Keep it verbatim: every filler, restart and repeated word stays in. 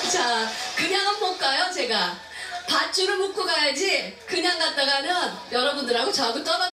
자, 그냥은 못 가요, 제가. 밧줄을 묶고 가야지. 그냥 갔다가는 여러분들하고 저하고 떨어